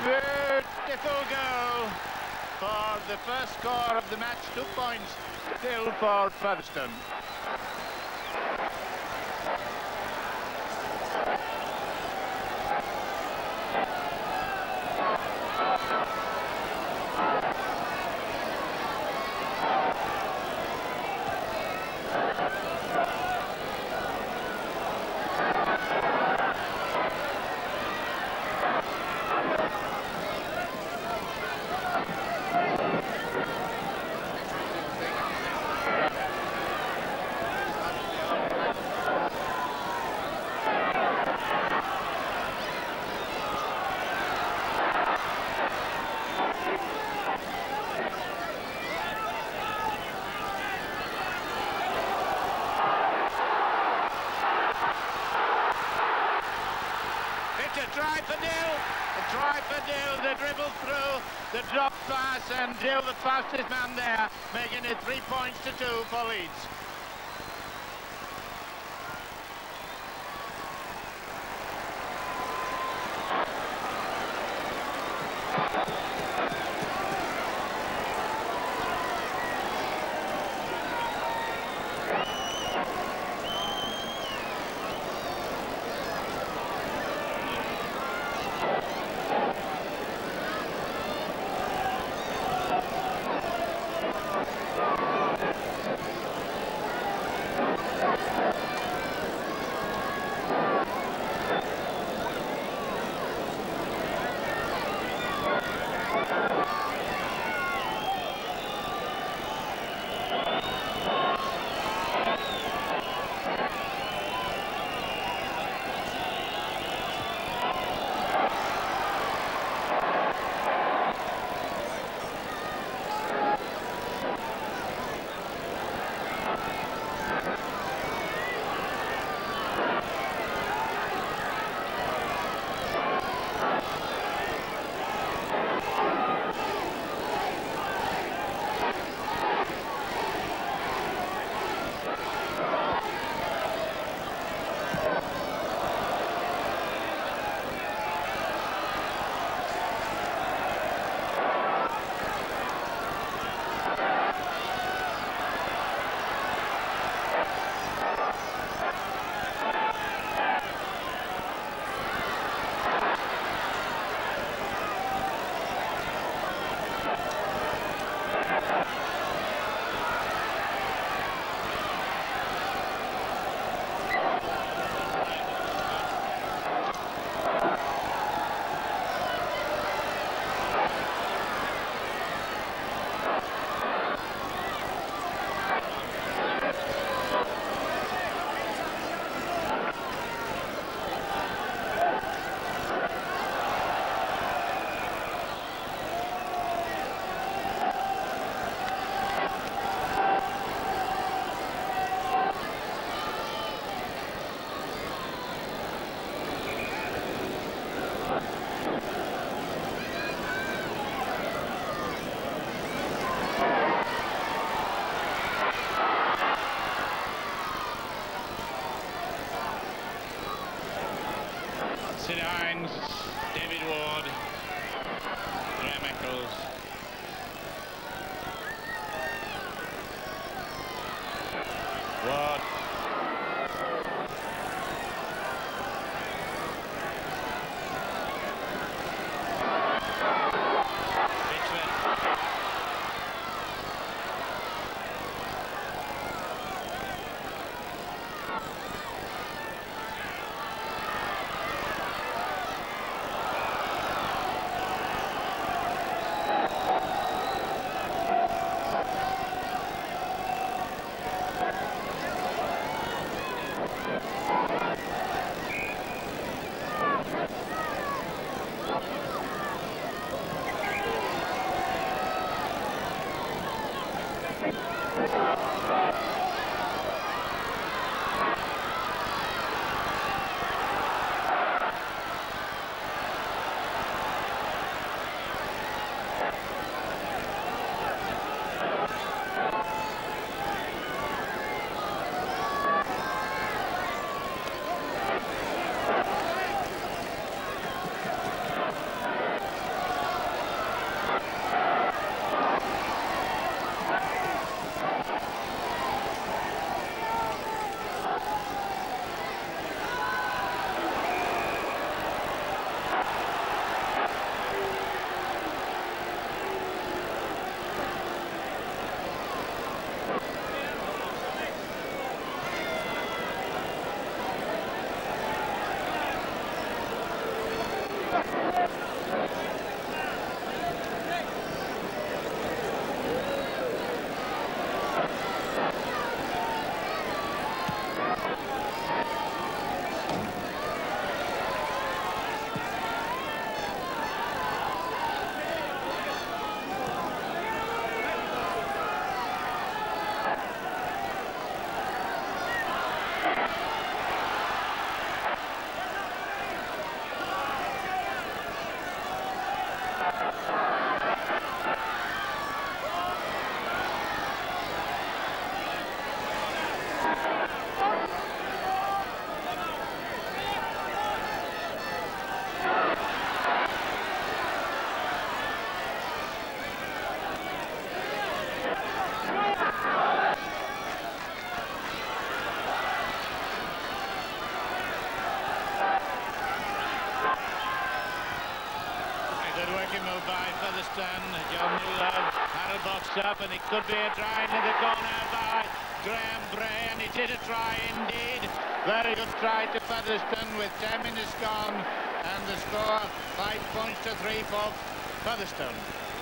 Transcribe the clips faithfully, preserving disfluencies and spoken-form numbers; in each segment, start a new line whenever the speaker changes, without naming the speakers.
Beautiful goal for the first score of the match. Two points still for Featherstone. Try for Dill, a try for Dill, the dribble through, the drop pass, and Dill, the fastest man there, making it three points to two for Leeds. Sid Hines, David Ward, Graham Eccles. Ward. John Newlove, Harold boxed up, and it could be a try into the corner by Graham Bray, and it is a try indeed. Very good try to Featherstone with ten minutes gone, and the score five points to three for Featherstone.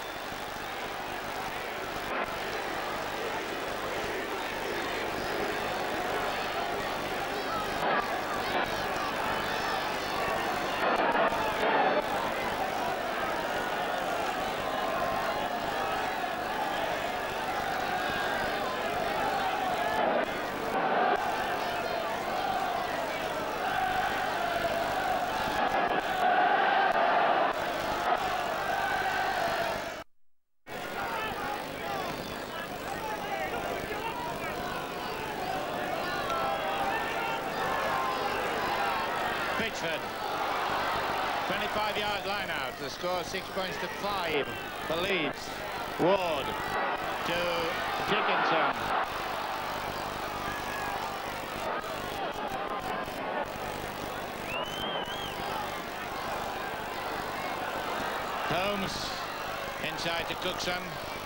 twenty-five yard line out. The score six points to five for Leeds. Ward to Dickinson. Holmes inside to Cookson.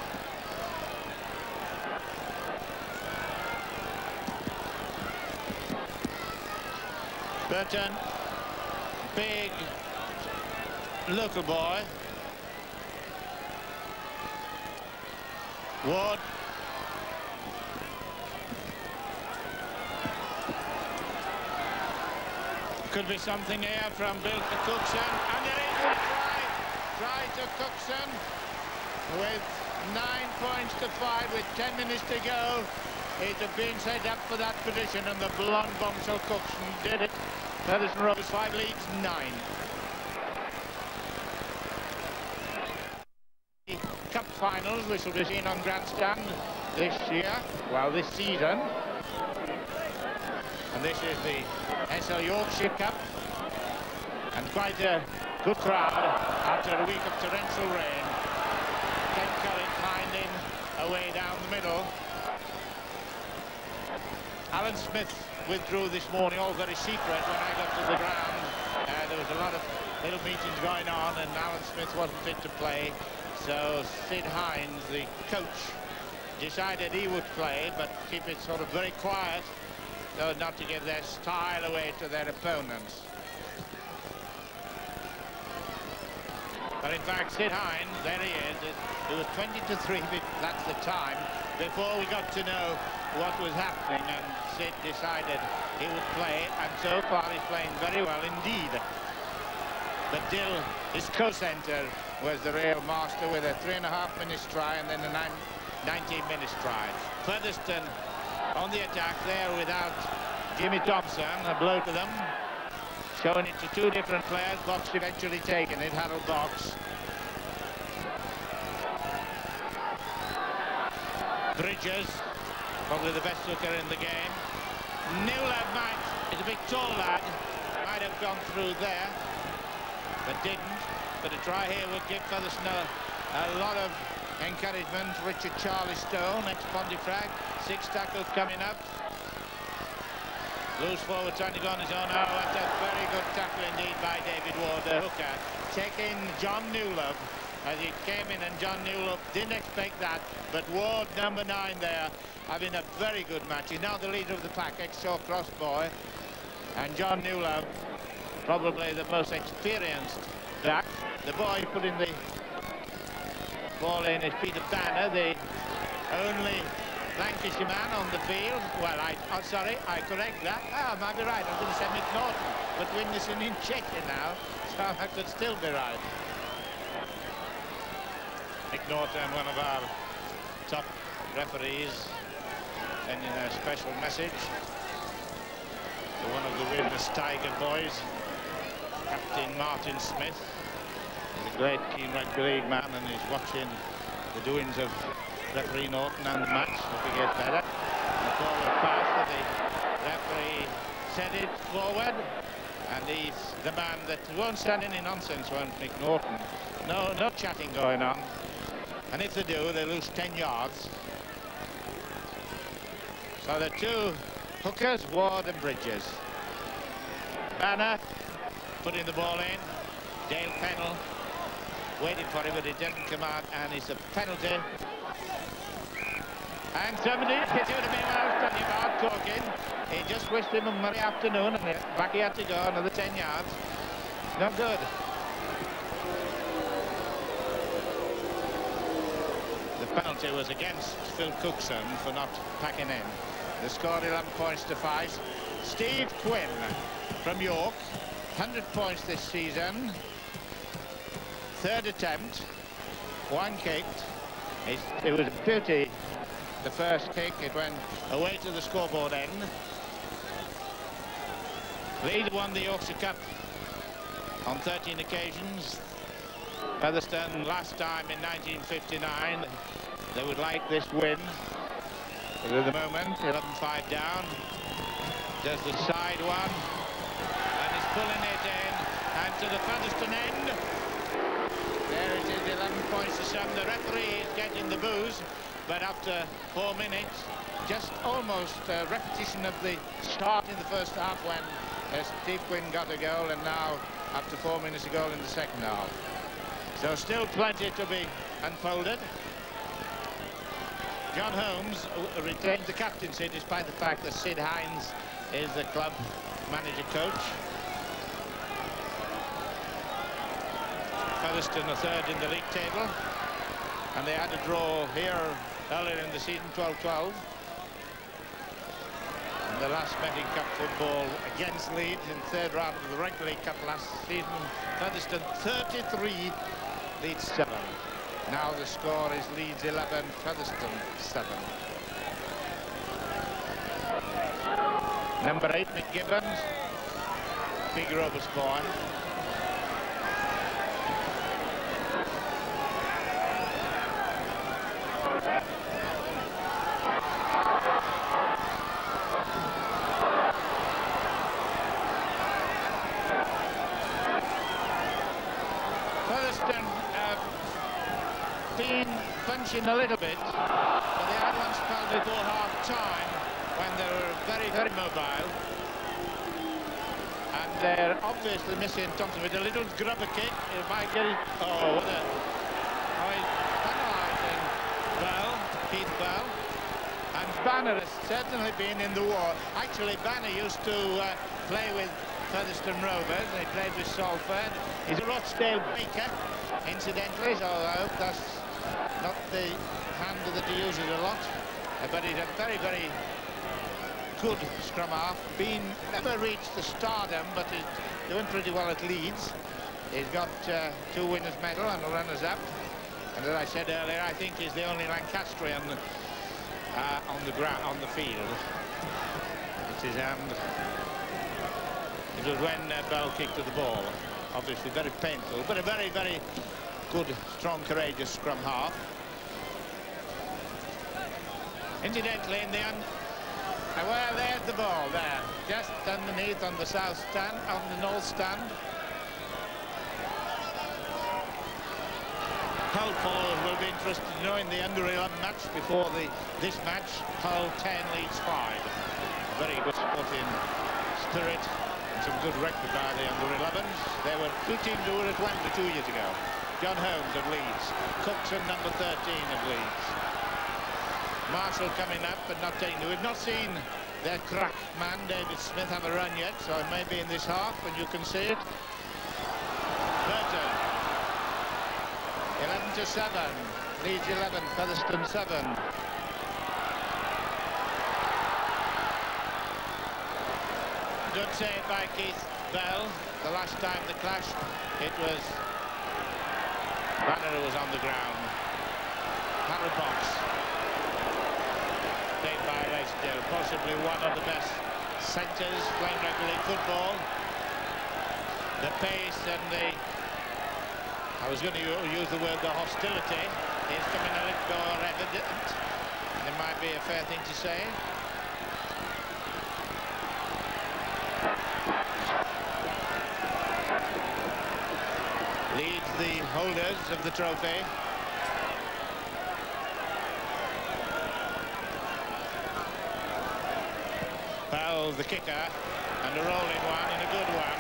Burton, big local boy. Ward. Could be something here from Bill to Cookson, and there is a try. Try to Cookson with nine points to five with ten minutes to go. It had been set up for that position, and the blonde bombshell Cookson did it. Featherstone Rovers five, Leeds nine. Cup finals, which will be seen on grandstand this year, well, this season. And this is the S L Yorkshire Cup, and quite a good crowd after a week of torrential rain. Ken Curran finding a way down the middle. Alan Smith withdrew this morning, all very secret. When I got to the ground, uh, there was a lot of little meetings going on, and Alan Smith wasn't fit to play. So Sid Hines, the coach, decided he would play, but keep it sort of very quiet, so not to give their style away to their opponents. But in fact, Sid Hines, there he is. It was twenty to three, that's the time, before we got to know what was happening, and Sid decided he would play, and so far he's playing very well indeed. But Dill, his co-centre, was the real master with a three and a half minutes try and then a nine, nineteen minutes try. Featherstone on the attack there without Jimmy Thompson, a blow to them. Showing it to two different players. Box eventually taken it, Harold Box. Bridges, probably the best hooker in the game. Newlove might, is a big tall lad, might have gone through there, but didn't. But a try here would give Featherstone a, a lot of encouragement. Richard Charlie Stone, ex-Pontefract, six tackles coming up. Loose forward, trying to go on his own. Oh, that's a very good tackle indeed by David Ward, the hooker. Taking John Newlove as he came in, and John Newlove didn't expect that. But Ward, number nine there, having a very good match. He's now the leader of the pack, ex-Shaw Cross boy. And John Newlove, probably the most experienced back. The boy who put in the ball in is Peter Banner, the only Lancashire man on the field. Well, I, oh, sorry, I correct that. Ah, I might be right. I was going to say Mick Norton, but Winderson in Cheshire now, so I could still be right. Mick Norton, one of our top referees, sending a special message to one of the Wilderness Tiger boys, Captain Martin Smith, the great keen rugby league man and is watching the doings of referee Norton and the match. Hope it gets better. The forward pass that the referee set it forward, and he's the man that won't stand any nonsense, won't Mick Norton. No, no chatting going on, and if they do, they lose ten yards. So the two hookers, Ward and Bridges. Banner putting the ball in. Dale Pennell waiting for him, but it didn't come out, and it's a penalty. And somebody, it would have been what I was telling you about talking. He just wished him a merry afternoon, and back he had to go another ten yards. No good. The penalty was against Phil Cookson for not packing in. The score eleven points to five. Steve Quinn from York, one hundred points this season. Third attempt, one kicked. It, it was a beauty. The first kick, it went away to the scoreboard end. Leeds won the Yorkshire Cup on thirteen occasions. Featherstone last time in nineteen fifty-nine. They would like this win. But at the moment, eleven five down. Does the side one. And he's pulling it in. And to the Featherstone end. There it is, eleven points to seven. The referee is getting the booze. But after four minutes, just almost a repetition of the start in the first half when uh, Steve Quinn got a goal, and now after four minutes a goal in the second half. So still plenty to be unfolded. John Holmes retained the captaincy despite the fact that Sid Hines is the club manager coach. Featherstone are third in the league table, and they had a draw here earlier in the season, twelve twelve. And the last betting cup football against Leeds in third round of the Rugby League Cup last season. Featherstone thirty-three, Leeds seven. Now the score is Leeds eleven, Featherstone seven. Number eight, Mick Gibbons, big Rovers boy. Featherstone uh, been punching a little bit, but they had one spell before half-time when they were very, very mobile. And they're obviously missing Thompson with a little grubber kick. It might get it. Oh, what a... Oh, he's penalising Bell, Keith Bell. And Banner has certainly been in the war. Actually, Banner used to uh, play with Featherstone Rovers, and he played with Salford. He's a Rochdale Baker, incidentally, so I hope that's not the hand that he uses a lot. Uh, but he's a very, very good scrum half. Been never reached the stardom, but he's doing pretty well at Leeds. He's got uh, two winners' medal and a runners-up. And as I said earlier, I think he's the only Lancastrian uh, on the ground, on the field. It's his hand. It was when uh, Bell kicked to the ball. Obviously very painful, but a very, very good, strong, courageous scrum half. Incidentally, in the un uh, well, there's the ball there, just underneath on the south stand, on the north stand. Hull followers will be interested in knowing the under eleven match before the this match. Hull ten, Leeds five. A very good sporting spirit. Some good rugby by the under elevens. There were two teams who were at Wembley two years ago. John Holmes of Leeds, Cookson number thirteen of Leeds. Marshall coming up but not taking. We've not seen their crack man David Smith have a run yet, so it may be in this half and you can see it. Burton. eleven to seven. Leeds eleven, Featherstone seven. Good save by Keith Bell. The last time the clash, it was Banner who was on the ground. Harold Box. Played by Raysdale, possibly one of the best centres playing rugby league football. The pace and the I was going to use the word the hostility is becoming a little more evident. It might be a fair thing to say. Leads the holders of the trophy. Bell, the kicker, and a rolling one and a good one.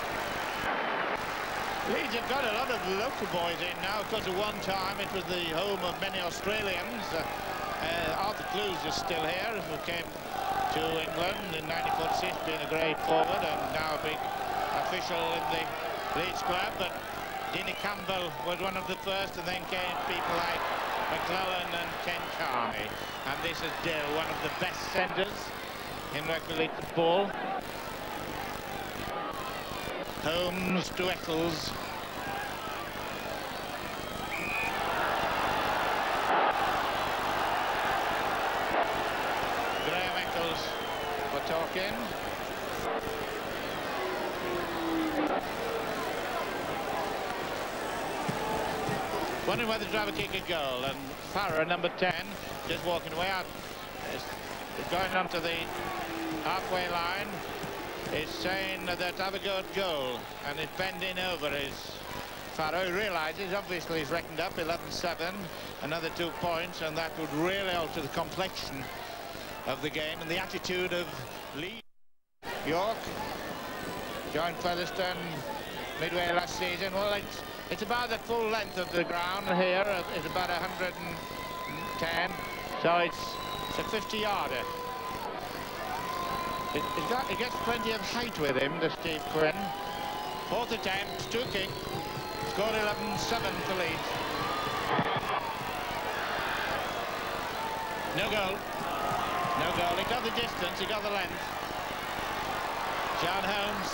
Leeds have got a lot of local boys in now. Of course, at one time it was the home of many Australians. Uh, uh, Arthur Clues is still here, who came to England in nineteen forty-six, being a great forward and now a big official in the Leeds club. But Dini Campbell was one of the first, and then came people like McClellan and Ken Carney. And this is Dill, one of the best centres in rugby league football. Holmes to Eccles. Graham Eccles for talking. Wondering whether to drive a kick a goal, and Farrer, number ten, just walking away out. Is going onto the halfway line. Is saying that have a good goal, and is bending over his Farrow. He realises obviously he's reckoned up eleven seven, another two points, and that would really alter the complexion of the game and the attitude of Leeds. York joined Featherstone midway last season. Well, it's it's about the full length of the ground here. It's about one hundred ten, so it's it's a fifty yarder. It, it, got, it gets plenty of height with him, the Steve Quinn. Fourth attempt, two kick. Scored eleven seven for Leeds. No goal. No goal. He got the distance, he got the length. John Holmes.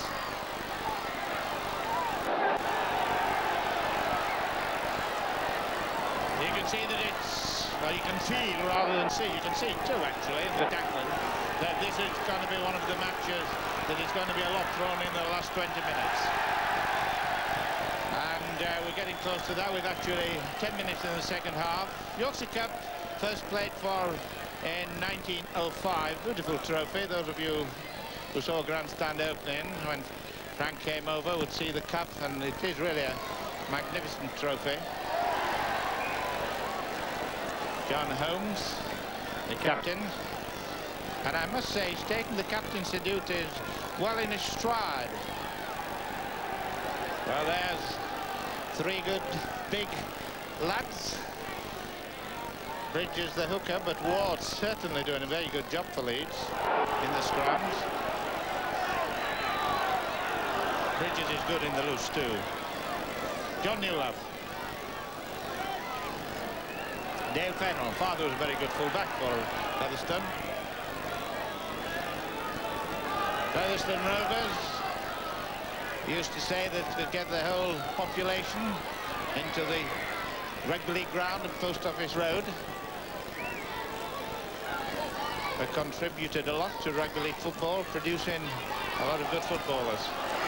You can see that it's, well, you can feel rather than see. You can see too, actually, in the tackling, that this is going to be one of the matches that is going to be a lot thrown in the last twenty minutes. And uh, we're getting close to that. We've actually ten minutes in the second half. Yorkshire Cup, first played for in nineteen oh five. Beautiful trophy. Those of you who saw Grandstand opening when Frank came over would see the cup, and it is really a magnificent trophy. John Holmes, the captain. And I must say, he's taken the captaincy duties well in his stride. Well, there's three good big lads. Bridges the hooker, but Ward's certainly doing a very good job for Leeds in the scrums. Bridges is good in the loose too. John Newlove. Dale Fennell, father was a very good fullback for Featherstone. Featherstone Rovers used to say that to get the whole population into the rugby league ground at Post Office Road. They contributed a lot to rugby league football, producing a lot of good footballers.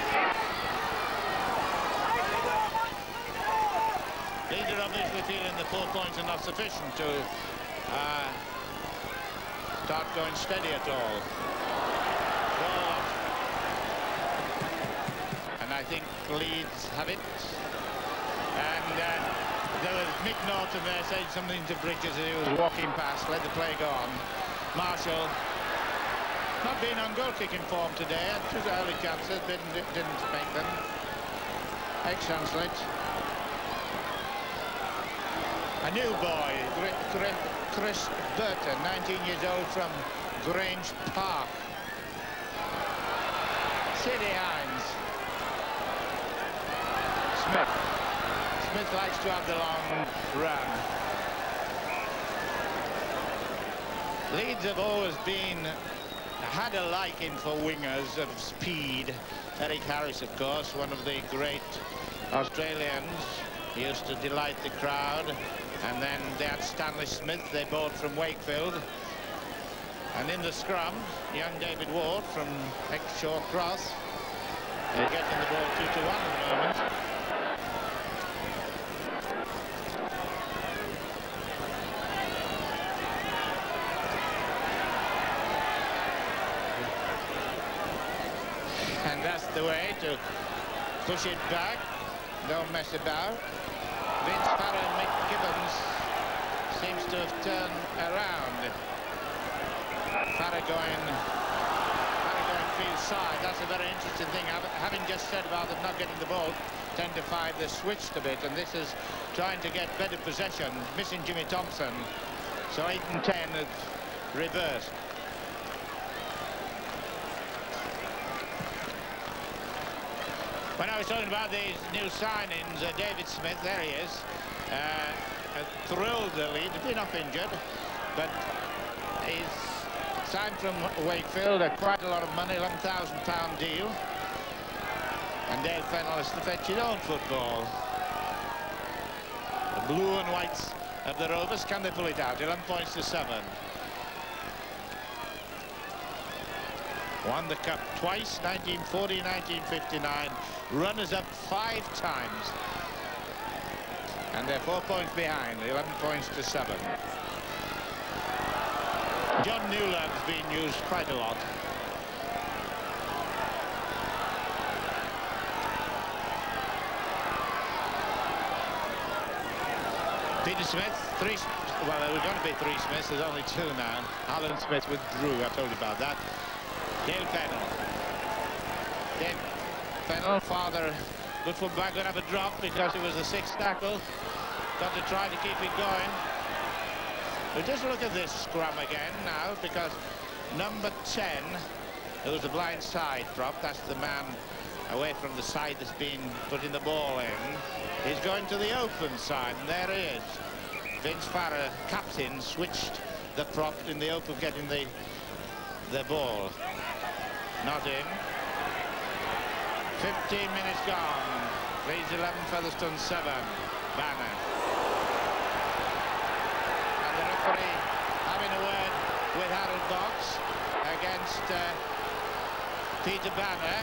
Leeds are obviously feeling the four points are not sufficient to uh, start going steady at all. So, and I think Leeds have it. And uh, there was Mick Norton there saying something to Bridges as he was walking past. Let the play go on. Marshall not being on goal-kicking form today. Had two early chances, didn't didn't make them. Ex-Chancellor. A new boy, Chris Burton, nineteen years old, from Grange Park. City Hines. Smith. Smith likes to have the long run. Leeds have always been, had a liking for wingers of speed. Eric Harris, of course, one of the great Australians. He used to delight the crowd. And then they had Stanley Smith, they bought from Wakefield. And in the scrum, young David Ward from Exshaw Cross. They're getting the ball two to one at the moment. the way to push it back. Don't mess about. Vince Farrer and Mick Gibbons seems to have turned around. Farrer going, Farrer going field side. That's a very interesting thing. Having just said about them not getting the ball, ten to five, they switched a bit, and this is trying to get better possession, missing Jimmy Thompson. So eight and ten have reversed. When I was talking about these new signings, uh, David Smith, there he is, uh, thrilled the lead, been off injured, but he's signed from Wakefield at quite a lot of money, eleven thousand pound deal. And Dale Fennell is to fetch his own football. The blue and whites of the Rovers, can they pull it out? eleven points to seven. Won the cup twice, nineteen forty, nineteen fifty-nine. Runners up five times. And they're four points behind, eleven points to seven. John Newlove's been used quite a lot. Peter Smith, three, well, there were going to be three Smiths, there's only two now. Alan Smith withdrew, I told you about that. Dale Fennell. Dale Fennell, father, good fullback, going to have a drop because it was the sixth tackle. Got to try to keep it going. But just look at this scrum again now, because number ten, it was the blind side prop, that's the man away from the side that's been putting the ball in. He's going to the open side, and there he is. Vince Farrer, captain, switched the prop in the hope of getting the the ball. Not in. fifteen minutes gone. Leeds eleven, Featherstone seven. Banner. And the referee having a word with Harold Box against uh, Peter Banner.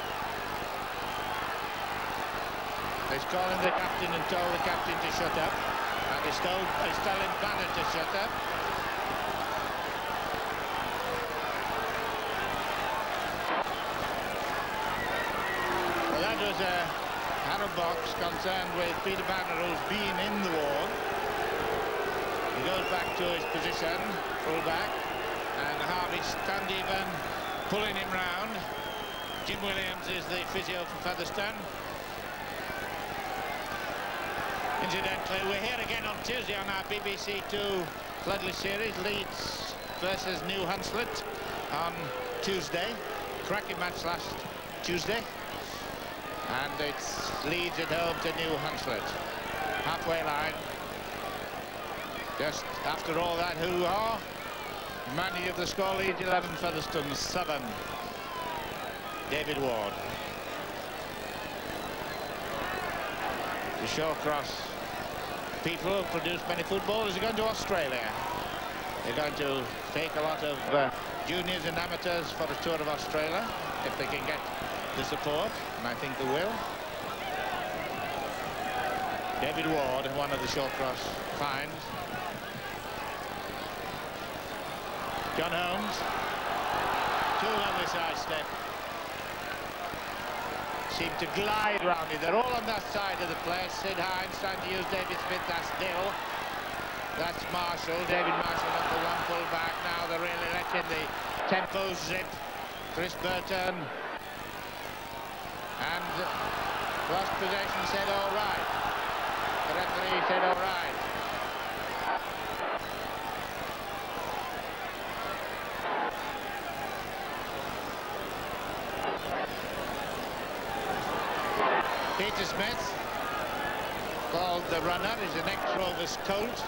He's calling the captain and told the captain to shut up. And he's, told, he's telling Banner to shut up. Well, that was a Harold Box concerned with Peter Banner, who's been in the war. He goes back to his position, full back, and Harvey Standeven pulling him round. Jim Williams is the physio for Featherstone. Incidentally, we're here again on Tuesday on our B B C Two Floodley series, Leeds versus New Hunslet on Tuesday. Cracking match last Tuesday. And it's Leeds at home to New Hunslet. Halfway line. Just after all that hoo-ha, man of the score, Leeds eleven, Featherstone seven. David Ward. The Shawcross people who produce many footballers are going to Australia. They're going to take a lot of uh, juniors and amateurs for the tour of Australia if they can get the support, and I think they will. David Ward, one of the Shawcross finds. John Holmes. Two lovely side step. Seem to glide round it. They're all on that side of the place. Sid Hines trying to use David Smith. That's Dill. That's Marshall. David Marshall number one full back. Now they're really letting the tempo zip. Chris Burton. And lost possession, said all right. The referee said all right. Peter Smith, called the runner, is an ex-Rovers colt.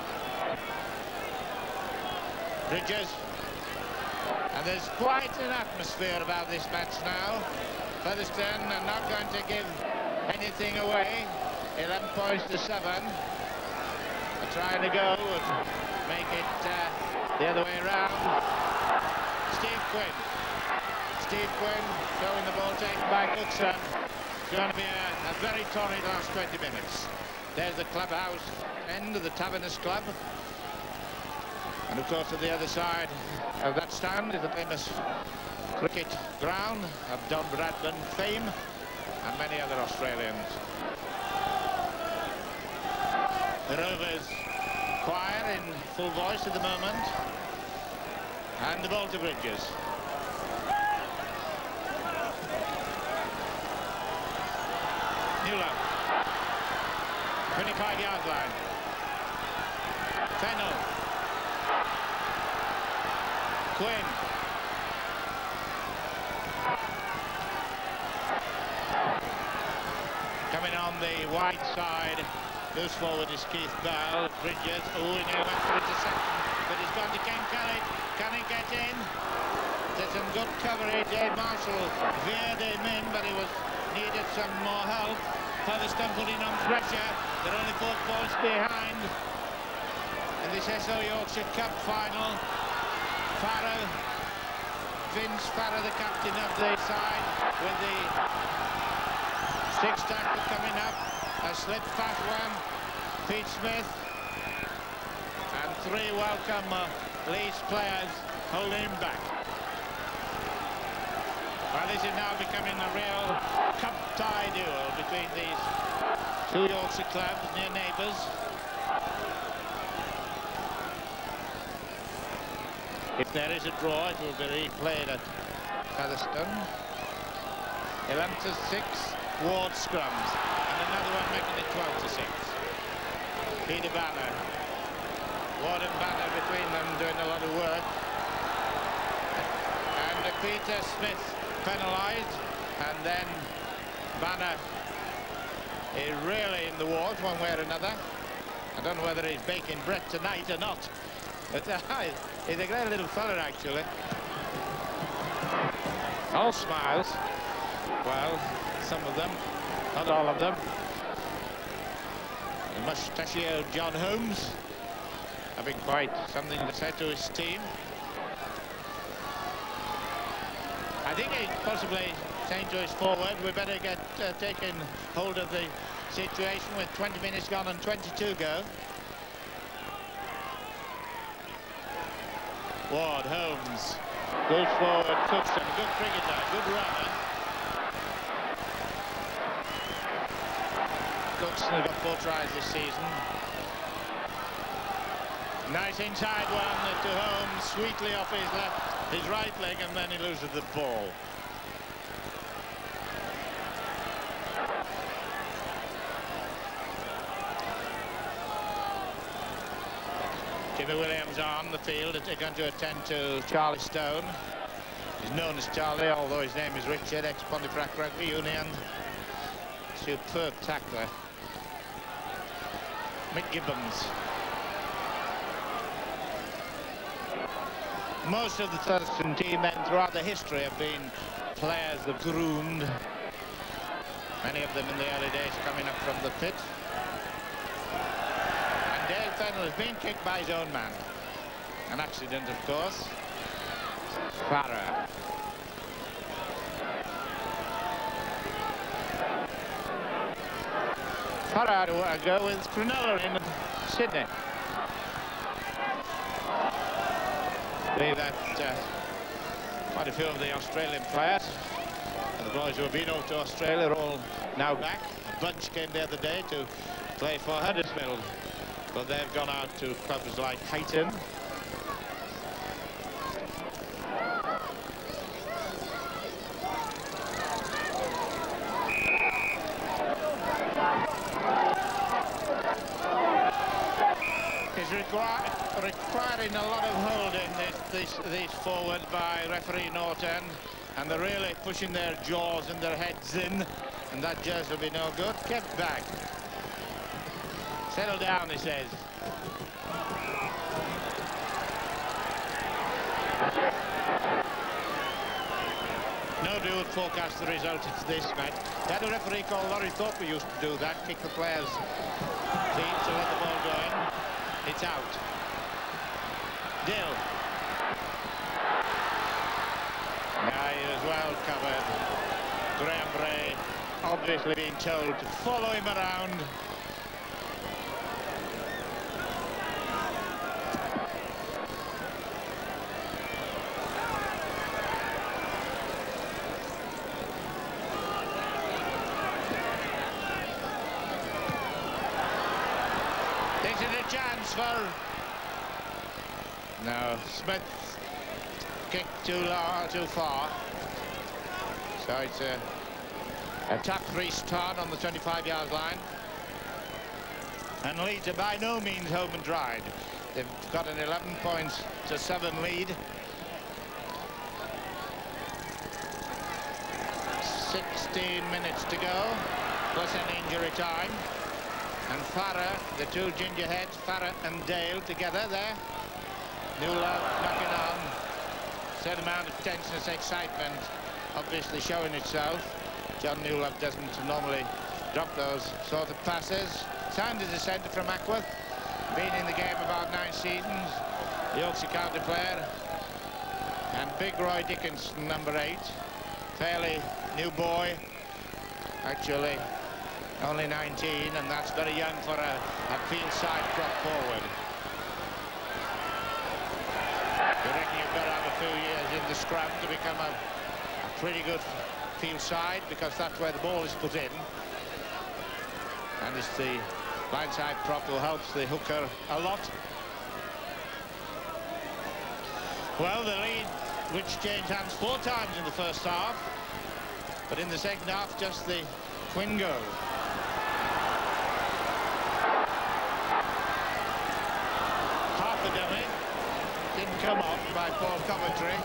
Bridges. And there's quite an atmosphere about this match now. Featherstone are not going to give anything away. eleven points to seven. They're trying to go and make it uh, the other way around. Steve Quinn. Steve Quinn throwing the ball taken by Cookson. It's going to be a, a very torrid last twenty minutes. There's the clubhouse end of the Taverners Club. And of course, at the other side of that stand is the famous cricket ground of Don Bradman fame and many other Australians. The Rovers choir in full voice at the moment, and the ball to Bridges. Newlove, twenty-five yard line. Fennell, Quinn, coming on the wide side. Loose forward is Keith Bell. Bridges, oh, he nearly went for interception, but he's gone to Ken Kelly. Can he get in? There's some good coverage. Dave Marshall veered him in, but he was needed some more help. Featherstone putting on pressure. They're only four points behind in this S O Yorkshire Cup final. Farrow, Vince Farrow, the captain of the side, with the six tackle coming up. A slip past one, Pete Smith, and three welcome uh, Leeds players holding him back. Well, this is now becoming a real cup tie duel between these two Yorkshire clubs, near neighbours. If there is a draw, it will be replayed at Featherstone. eleven to six, Ward scrums. And another one making it twelve to six. Peter Banner. Ward and Banner between them doing a lot of work. And uh, Peter Smith penalised. And then Banner is really in the ward one way or another. I don't know whether he's baking bread tonight or not. But uh, he's a great little fella, actually. All smiles. Well, some of them. Not all of them. The mustachioed John Holmes having quite something to say to his team. I think he possibly saying to his forward, we better get uh, taking hold of the situation with twenty minutes gone and twenty-two go. Ward, Holmes goes forward, Cookson, good cricketer, good runner. Cookson has got four tries this season. Nice inside one to Holmes, sweetly off his left, his right leg, and then he loses the ball. Jimmy Williams on the field, they're going to attend to Charlie Stone. He's known as Charlie, although his name is Richard, ex-Pontefract Rugby Union. Superb tackler. Mick Gibbons. Most of the Featherstone team men throughout the history have been players they've groomed. Many of them in the early days coming up from the pit. And Dale Fennell has been kicked by his own man. An accident, of course. Farah. Farah to go with Cronulla in Sydney. I believe that uh, quite a few of the Australian players and the boys who have been over to Australia are all now back. A bunch came the other day to play for Huddersfield, but they've gone out to clubs like Hayton. Is required. Requiring a lot of holding this, this, these forwards by referee Norton, and they're really pushing their jaws and their heads in, and that just will be no good. Kept back. Settle down, he says. No dude would forecast the result of this match. They had a referee called Laurie Thorpe who used to do that, kick the players' feet to let the ball go in. It's out. Dill. Yeah, he was well covered. Graham Bray obviously being told to follow him around. Is it a chance for... No, Smith kicked too low, too far. So it's a, a tough restart on the twenty-five yard line. And Leeds are by no means home and dried. They've got an eleven points to seven lead. sixteen minutes to go, plus an injury time. And Farah, the two gingerheads, Farah and Dale together there. Newlove knocking on. Certain amount of tenseness, excitement, obviously showing itself. John Newlove doesn't normally drop those sort of passes. Sanders, a centre from Ackworth, been in the game about nine seasons. The Yorkshire County player. And Big Roy Dickinson, number eight. Fairly new boy, actually only nineteen, and that's very young for a, a field side prop forward. You reckon you've got to have a few years in the scrum to become a, a pretty good field side, because that's where the ball is put in. And it's the blindside prop who helps the hooker a lot. Well, the lead, which changed hands four times in the first half, but in the second half, just the twin goal. Half a dummy, didn't come off by Paul Coventry.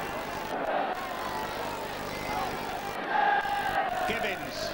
Gibbons.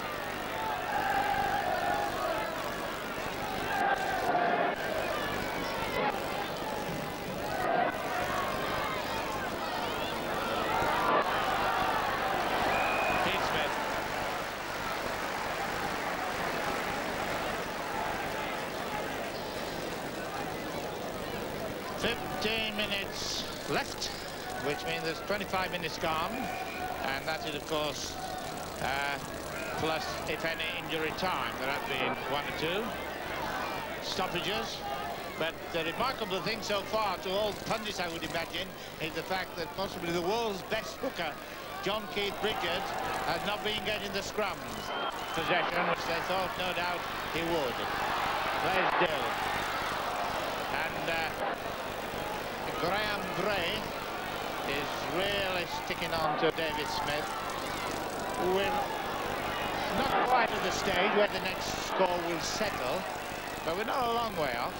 fifteen minutes left, which means there's twenty-five minutes gone, and that is, of course, uh, plus, if any, injury time. There have been one or two stoppages, but the remarkable thing so far to all pundits, I would imagine, is the fact that possibly the world's best hooker, John Keith Bridges, has not been getting the scrums possession, which they thought, no doubt, he would. There's Dill. And uh, Graham Gray is really sticking on to David Smith. We're not quite at the stage where the next score will settle, but we're not a long way off.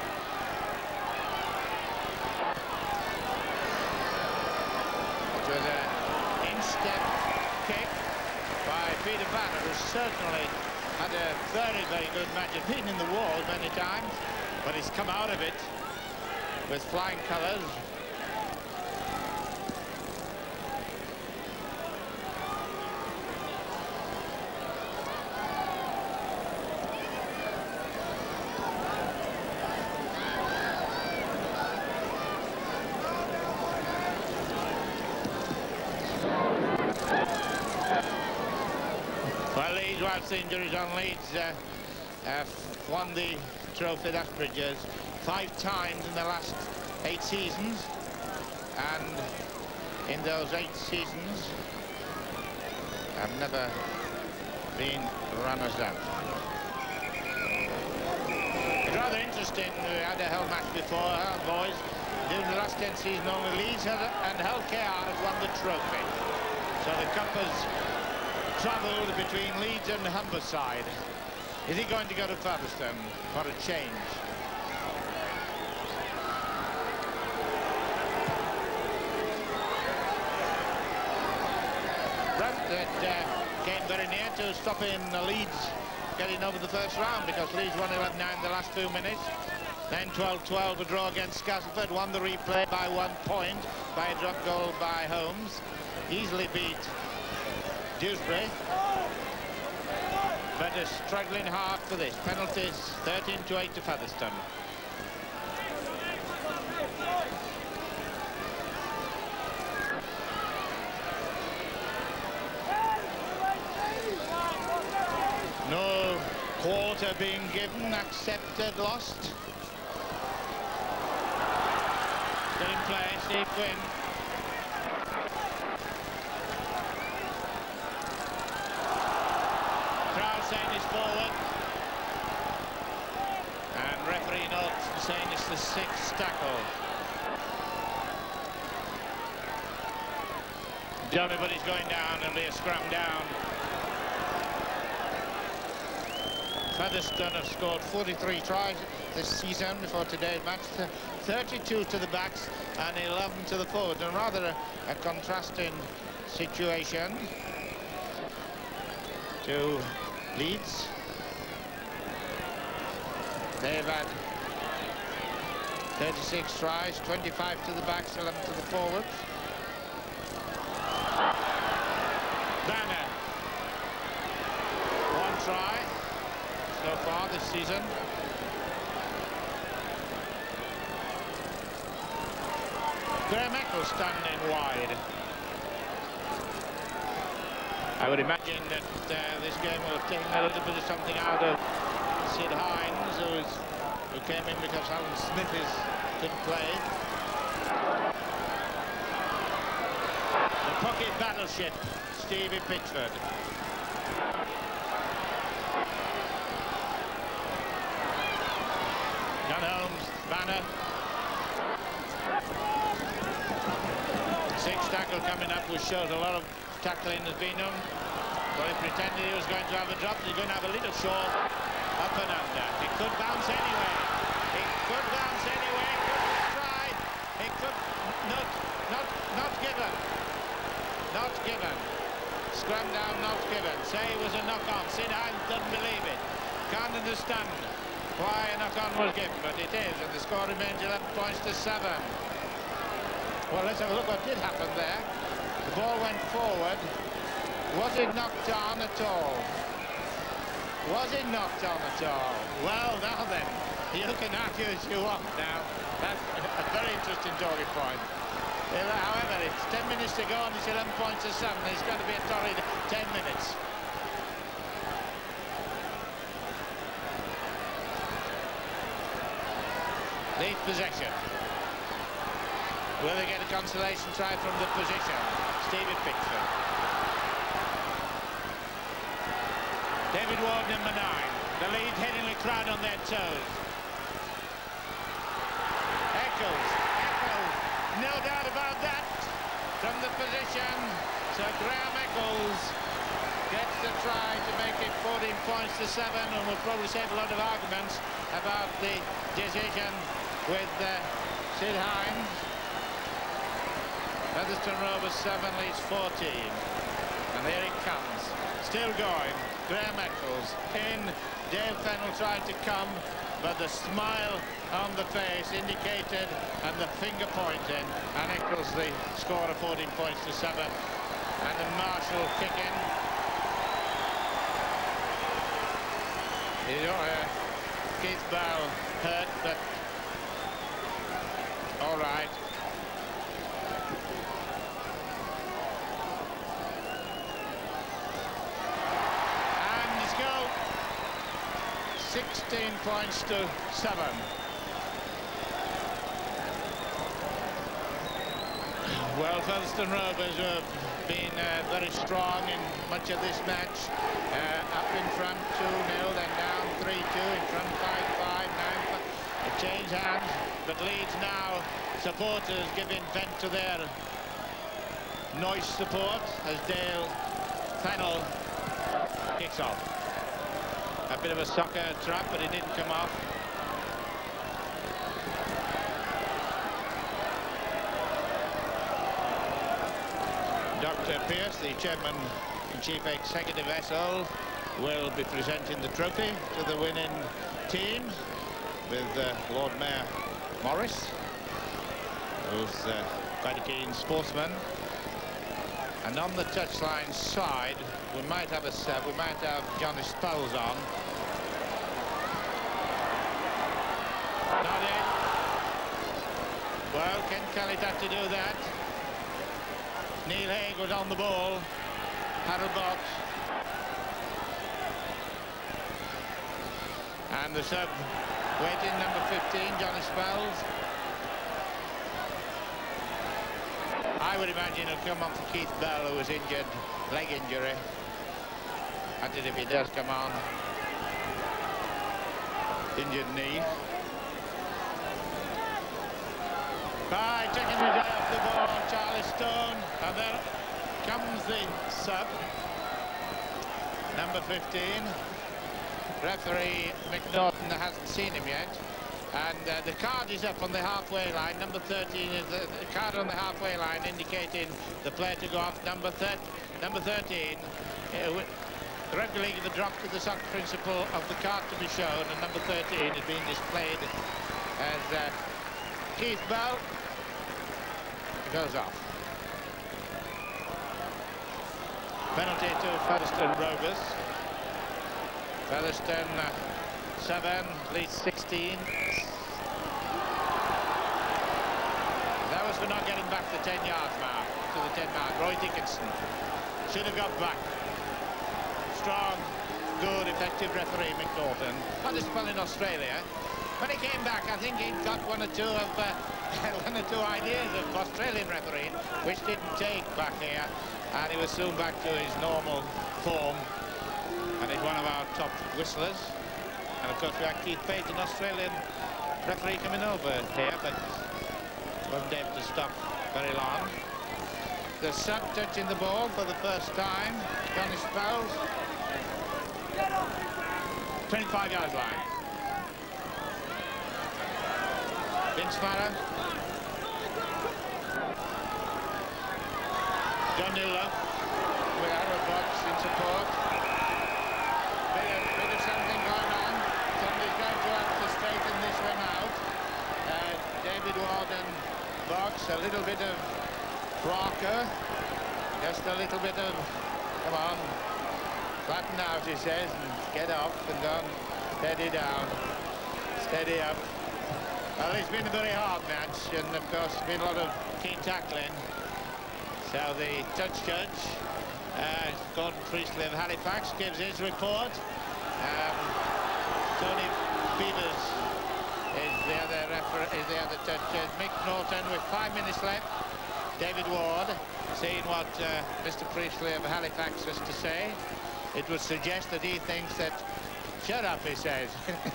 It was an instep kick by Peter Banner, who certainly had a very, very good match. He's been in the wall many times, but he's come out of it with flying colours. Well, Leeds, whilst the injuries on Leeds, uh, uh, won the trophy, that's Bridges, five times in the last eight seasons, and in those eight seasons have never been runners-up. It's rather interesting. We had a Hull match before, Hull boys. During the last ten seasons, only Leeds and Hull K R have won the trophy. So the cup has travelled between Leeds and Humberside. Is he going to go to Featherstone for a change? That uh, came very near to stopping the Leeds getting over the first round, because Leeds won eleven nine in the last two minutes. Then twelve twelve, a draw against Castleford, won the replay by one point by a drop goal by Holmes. Easily beat Dewsbury, but is struggling hard for this. Penalties thirteen to eight to Featherstone. No quarter being given, accepted, lost. Still in play, Steve Quinn. Krausen is forward. And saying it's the sixth tackle. Everybody's going down. It'll be a scrum down. Featherstone have scored forty-tee tries this season before today's match, thirty-two to the backs and eleven to the forwards, and rather a, a contrasting situation to Leeds. They've had thirty-six tries, twenty-five to the backs, eleven to the forwards. Banner, one try so far this season. Graham Eccles standing wide. I would imagine that uh, this game will have taken a little bit of something out of Sid Hines, who, is, who came in because Alan Smith is, couldn't play. The pocket battleship, Stevie Pitchford. John Holmes, Banner. Sixth tackle coming up, which shows a lot of tackling has been done. Well, he pretended he was going to have a drop. He's going to have a little short, up and under. It could bounce anyway. It could bounce anyway. It could try. It could not, not, not given. Not given. Scrum down, not given. Say it was a knock-on. Sid Hines doesn't believe it. Can't understand why a knock-on was given, but it is, and the score remains eleven points to seven. Well, let's have a look what did happen there. The ball went forward. Was it knocked on at all? Was it knocked on at all? Well, now then, you can argue as you want now. That's a very interesting talking point. However, it's ten minutes to go and it's eleven points to seven. It's going to be a torrid ten minutes. Lead possession. Will they get a consolation try from the position? Stevie Pitchford. David Ward, number nine. The lead heading the crowd on their toes. Eccles, Eccles, no doubt about that. From the position, so Graham Eccles gets the try to make it fourteen points to seven, and will probably save a lot of arguments about the decision with uh, Sid Hines. Featherstone Rovers seven leads fourteen, and here it comes. Still going. Graham Eccles in. Dale Fennell tried to come, but the smile on the face indicated, and the finger pointing, and Eccles the score of fourteen points to seven. And the Marshall kicking. You know, uh, Keith Bell hurt, but all right. sixteen points to seven. Well, Featherstone Rovers have been uh, very strong in much of this match. Uh, up in front two nil, then down three two, in front five five, nine five. It changed hands, but Leeds now, supporters giving vent to their noise support as Dale Fennell kicks off. A bit of a soccer trap, but it didn't come off. Doctor Pearce, the chairman and chief executive S O, will be presenting the trophy to the winning team with uh, Lord Mayor Morris, who's uh, quite a keen sportsman. And on the touchline side, we might have a sub. We might have Johnny Spells on. Not in. Well, Ken Kelly had to do that. Neil Haig was on the ball. Harold Box. And the sub waiting, number fifteen, Johnny Spells. I would imagine he'll come on for Keith Bell, who was injured, leg injury. I did if he does come on. Injured knee. By taking it off the ball, Charlie Stone, and there comes the sub, number fifteen. Referee McNaughton hasn't seen him yet, and uh, the card is up on the halfway line. Number thirteen is the, the card on the halfway line indicating the player to go off. Number, thir number thirteen, uh, the rugby league have adopted the soccer principle of the card to be shown, and number thirteen is being displayed as uh, Keith Bell. It goes off. Penalty to Featherstone Rovers. Featherstone uh, seven, Leeds sixteen. That was for not getting back the ten yards mark, to the ten mark. Roy Dickinson should have got back. Strong, good, effective referee McNaughton. Not this well in Australia. When he came back, I think he'd got one or two of uh, one or two ideas of Australian refereeing, which didn't take back here, and he was soon back to his normal form. And he's one of our top whistlers. And of course we had Keith Pate, an Australian referee, coming over here, but wasn't able to stop very long. The sub touching the ball for the first time. Johnny Spells. twenty-five yard line. Vince Farah. John Newlove with Harold Box in support. Bit of, bit of something going on. Somebody's going to have to straighten this one out. Uh, David Ward and Box, a little bit of Crocker. Just a little bit of, come on, flatten out, he says, and get off and go on, steady down, steady up. Well, it's been a very hard match, and of course, been a lot of keen tackling. So the touch judge, uh, Gordon Priestley of Halifax, gives his report. Um, Tony Beavers is the other referee, is the other touch judge. Mick Norton with five minutes left. David Ward, seeing what uh, Mister Priestley of Halifax has to say, it would suggest that he thinks that, shut up, he says.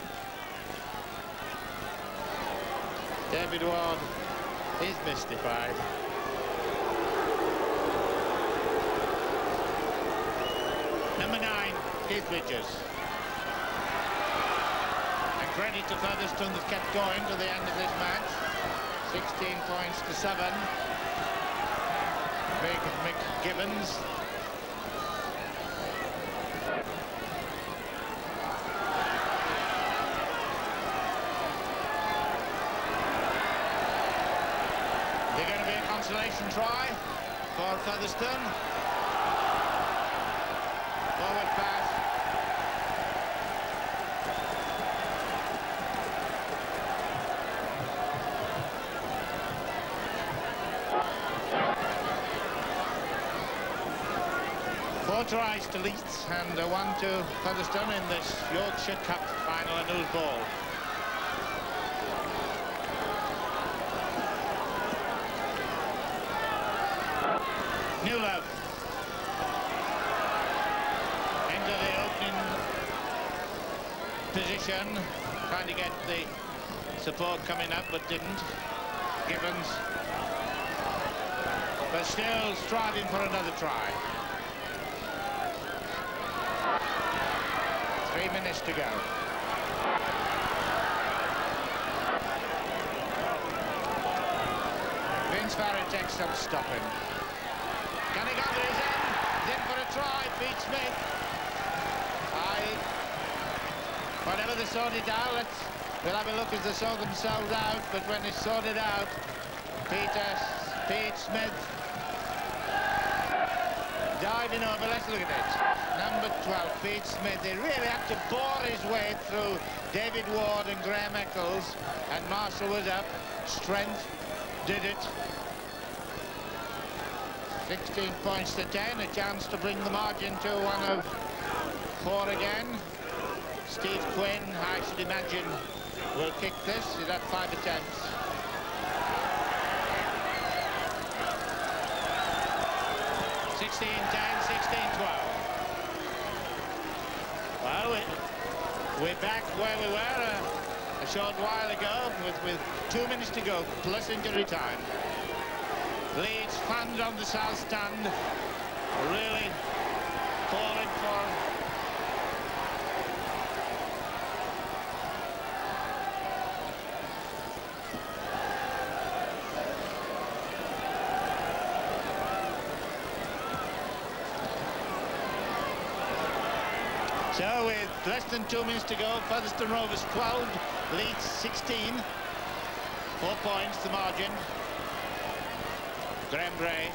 David Ward is mystified. Number nine, Keith Bridges. And credit to Featherstone that kept going to the end of this match. sixteen points to seven. Big Mick Gibbons. They're going to be a consolation try for Featherstone. Forward pass. Four tries to Leeds and uh, one to Featherstone in this Yorkshire Cup final, a nose ball. Newlove into the opening position, trying to get the support coming up, but didn't. Gibbons, but still striving for another try. Three minutes to go. Vince Farah takes some stopping. Can he go to his end? He's in for a try. Pete Smith. I. Whatever they sorted out, let's, we'll have a look as they sort themselves out. But when it's sorted out, Peter, Pete Smith diving over. Let's look at it. Number twelve, Pete Smith. He really had to bore his way through David Ward and Graham Eccles, and Marshall was up. Strength did it. sixteen points to ten, a chance to bring the margin to one of four again. Steve Quinn, I should imagine, will kick this. He's had five attempts. sixteen ten, sixteen twelve. Well, we, we're back where we were uh, a short while ago with, with two minutes to go, plus injury time. Leeds fans on the south stand really calling for so with less than two minutes to go, Featherstone Rovers twelve, Leeds sixteen, four points the margin. Graham Gray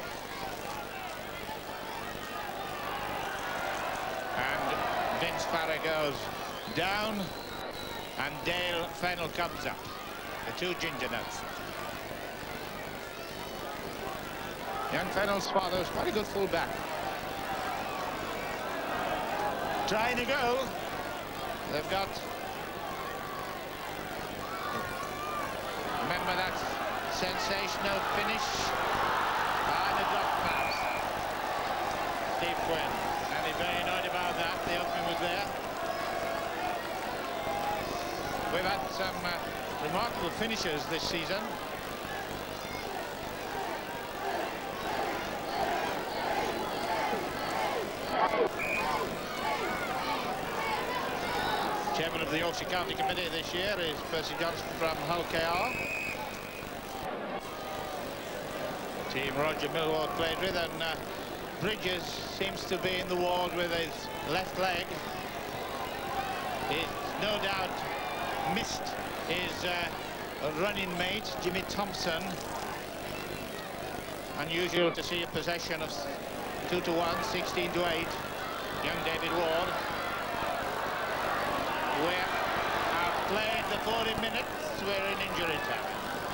and Vince Farah goes down and Dale Fennell comes up, the two ginger nuts. Young Fennell's father is quite a good full-back. Trying to go. They've got, remember that sensational finish by the drop pass. Steve Quinn, and he's very annoyed about that. The opening was there. We've had some uh, remarkable finishers this season. Chairman of the Yorkshire County Committee this year is Percy Johnson from Hull K R. Team Roger Millwall played with, and uh, Bridges seems to be in the ward with his left leg. He's no doubt missed his uh, running mate, Jimmy Thompson. Unusual to see a possession of two to one, sixteen to eight. Young David Ward. We have played the forty minutes, we're in injury time.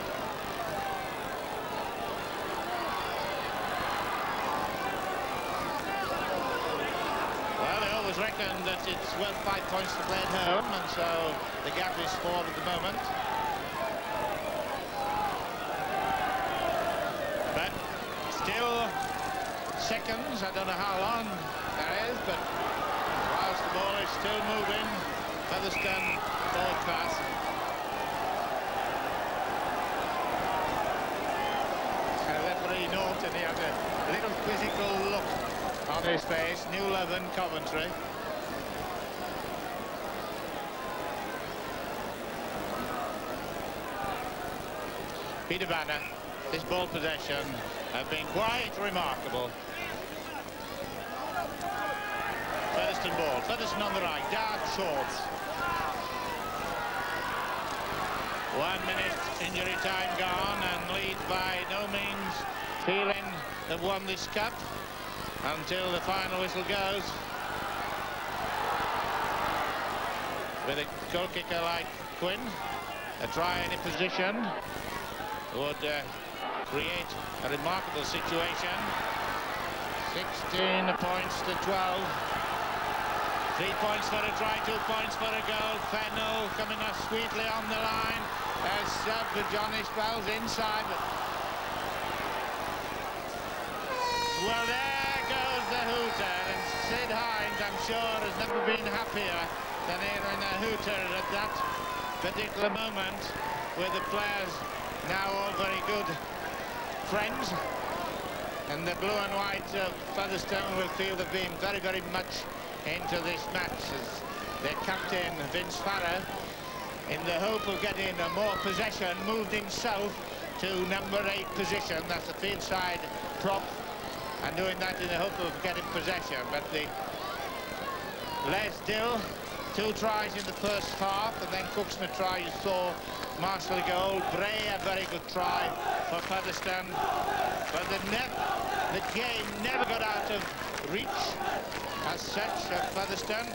Well, they always reckon that it's worth five points to play at home, and so the gap is four at the moment. But still seconds, I don't know how long that is, but whilst the ball is still moving, Featherstone forward pass. And referee Norton, he has a little quizzical look on his face. New Leven, Coventry. Peter Banner, his ball possession has been quite remarkable. Featherstone ball, Featherstone on the right, dark shorts. One minute injury time gone, and Leeds by no means feeling they've won this cup until the final whistle goes. With a goal kicker like Quinn, a try any position would uh, create a remarkable situation. sixteen points to twelve. Three points for a try, two points for a goal. Fennell coming up sweetly on the line as sub for Johnny Spells inside. Well, there goes the hooter, and Sid Hines, I'm sure, has never been happier than hearing a hooter at that particular moment, with the players now all very good friends. And the blue and white of Featherstone will feel they've been very, very much into this match as their captain, Vince Farah, in the hope of getting a more possession, moved himself to number eight position. That's the field side prop, and doing that in the hope of getting possession. But the Les Dill, two tries in the first half, and then Cookston a try. You saw Marshall goal. Bray, a very good try for Featherstone. But the, the game never got out of reach as such at Featherstone.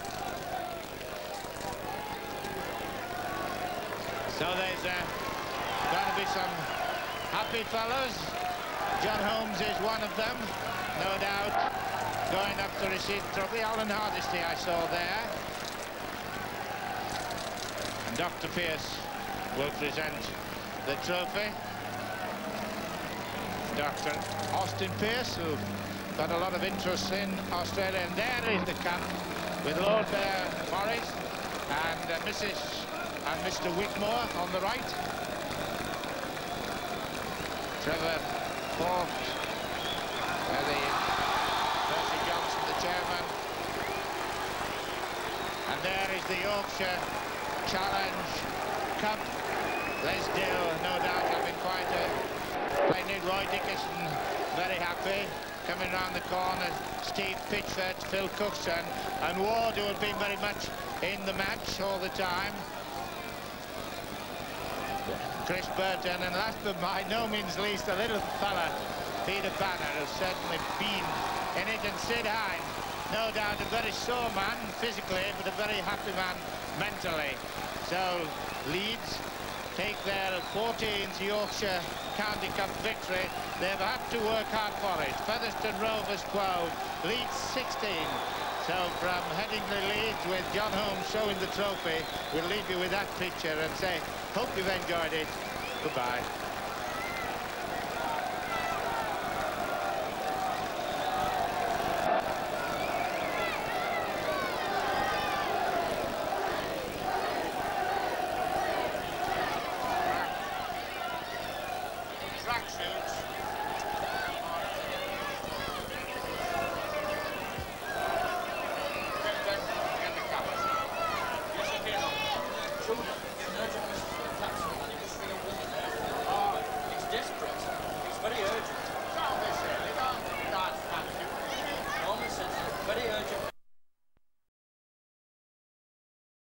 So there's uh, going to be some happy fellows. John Holmes is one of them, no doubt, going up to receive the trophy. Alan Hardesty I saw there. And Doctor Pearce will present the trophy. Doctor Austin Pearce, who got a lot of interest in Australia. And there is the cup with Lord uh, Morris and uh, Missus and Mister Whitmore on the right. Trevor Forbes, uh, the Percy Johnson, the chairman. And there is the Yorkshire Challenge Cup. Lesdale, no doubt, having quite a splendid. Roy Dickerson, very happy. Coming round the corner, Steve Pitchford, Phil Cookson, and Ward, who had been very much in the match all the time. Chris Burton, and last but by no means least, a little fella, Peter Banner, who's certainly been in it, and Sid Hine, no doubt a very sore man physically, but a very happy man mentally. So Leeds take their fourteenth Yorkshire County Cup victory. They've had to work hard for it. Featherstone Rovers twelve, Leeds sixteen. So from Headingley, Leeds, with John Holmes showing the trophy, we'll leave you with that picture and say, hope you've enjoyed it. Goodbye. Tracksuits. Get the cover.